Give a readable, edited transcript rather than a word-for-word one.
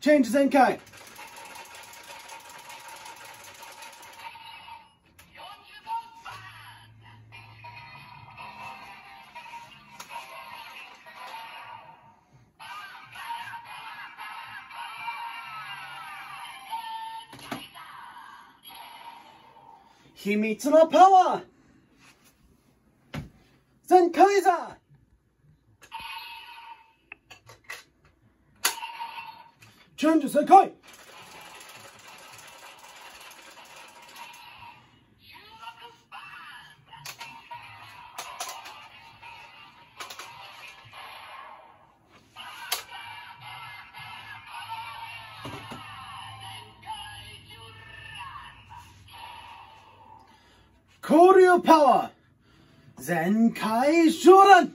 チェンジ全開。秘密のパワー全開だ。チェンジ正解。交流パワー全開上段。